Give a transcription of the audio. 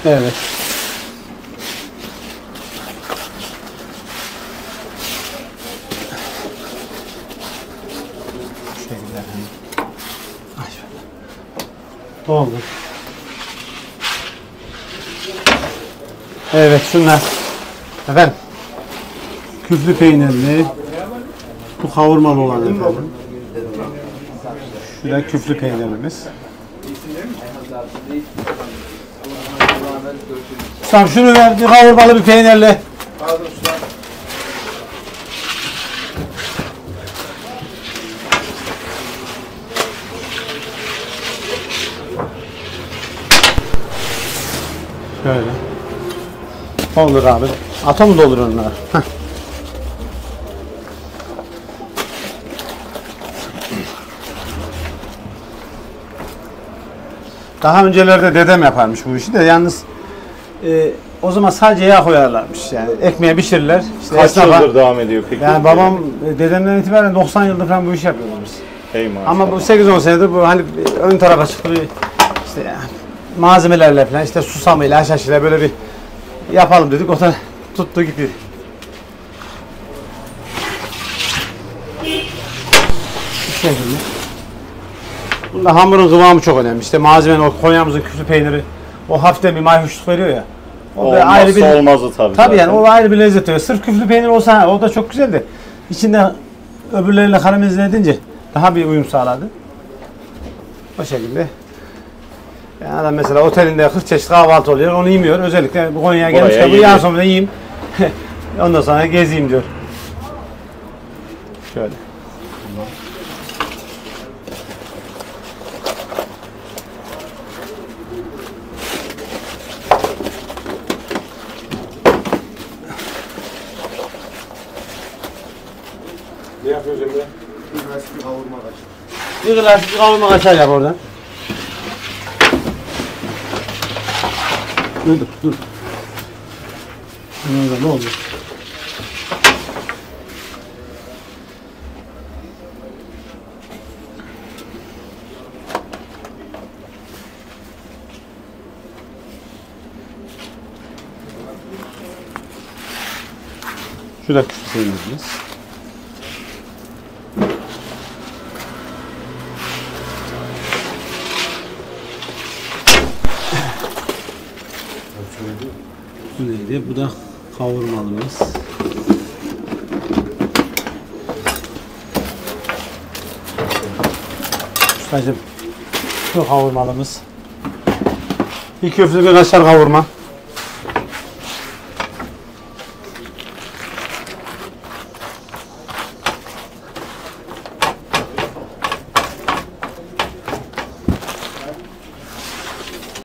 Evet. Bu şekilde. Oldu. Evet, şunlar. Efendim. Küflü peynirli. Bu kavurmalı olan efendim. Şurada küflü peynirimiz. Ustam şunu ver, bir kavurmalı bir peynirli. Şöyle. Olur abi. Ata mı doldur onları? Heh. Daha öncelerde dedem yaparmış bu işi de yalnız o zaman sadece yağ koyarlarmış yani ekmeğe pişirirler. İşte kaç yıldır devam ediyor peki? Yani babam dedemden itibaren 90 yıldır falan bu işi yapıyoruz biz. Hey maşallah. Ama bu 8-10 senedir bu hani ön tarafa çıktı işte yani malzemelerle falan işte susamıyla haşhaşıyla böyle bir yapalım dedik o da tuttu gitti. Bu şekilde. Bunda hamurun kıvamı çok önemli. İşte malzemenin o Konya'mızın küflü peyniri o hafiften bir mayhoşluk veriyor ya. O da ayrı bir olmazdı tabii. Tabii yani o ayrı bir lezzet veriyor. Sırf küflü peynir olsa o da çok güzeldi. İçinde öbürleriyle karamelize edince daha bir uyum sağladı. O şekilde. Yani adam mesela otelinde 40 çeşit kahvaltı oluyor. Onu yemiyor. Özellikle bu Konya'ya gelmişken bu yan sonra yiyeyim. Ondan sonra gezeyim diyor. Şöyle. Ne yapıyoruz Emre? Bir kavurma kaşığı. Bir klasik kavurma kaşar yap oradan. Dur. Ne oldu? Şurada küçük peynirimiz. Bu neydi? Bu da kavurmalımız. Ustacığım, şu kavurmalımız. Bir köfte bir kaşar kavurma.